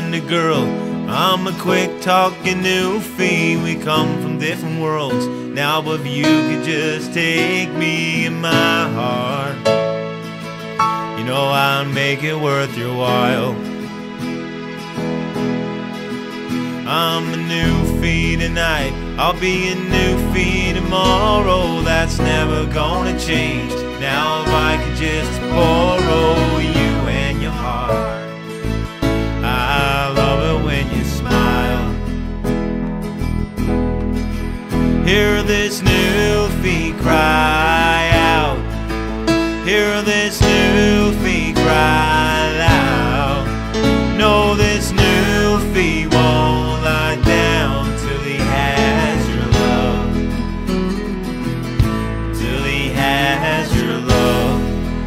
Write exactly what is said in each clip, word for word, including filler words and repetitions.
kind of girl. I'm a quick talking new fiend. We come from different worlds. Now if you could just take me in my heart, you know I'd make it worth your while. I'm a new fiend tonight, I'll be a new fiend tomorrow. That's never gonna change. Now if I could just borrow you and your heart, I love it when you smile. Hear this new fiend cry out. Hear this new fiend cry loud. Know this new fiend won't lie down till he has your love. Till he has your love.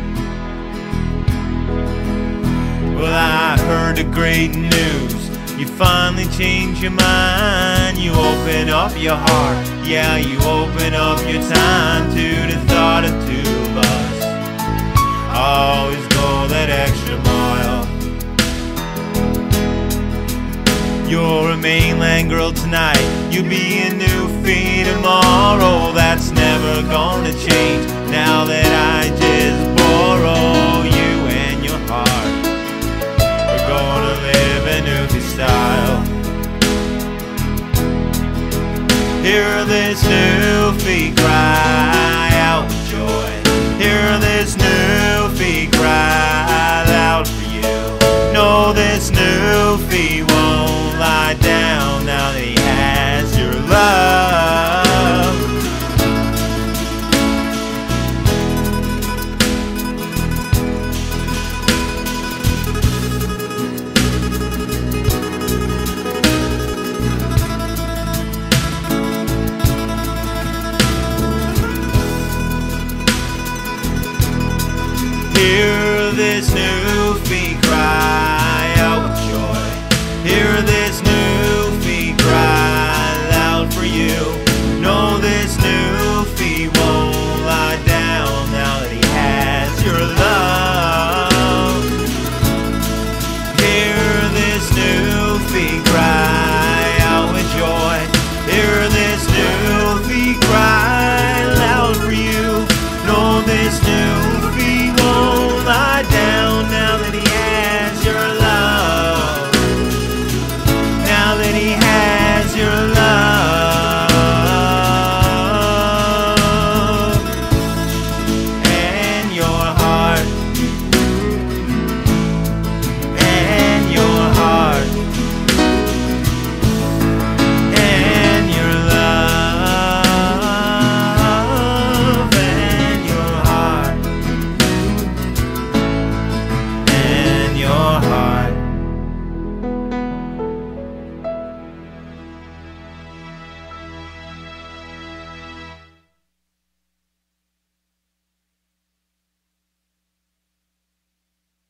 Well, I heard the great news. You finally changed your mind. You open up your heart. Yeah, you open up your time to the thought of two of us. Always go that extra mile. You're a mainland girl tonight, you'll be a new fiend tomorrow. That's never gonna change. Now that I just borrow you and your heart, we're gonna live a new style. Hear this new fiend cry out with joy. Hear this new fiend cry loud for you. Know this new fiend won't lie down now that he has your love. Hear this new fiend cry out with joy. Hear this new fiend cry loud for you.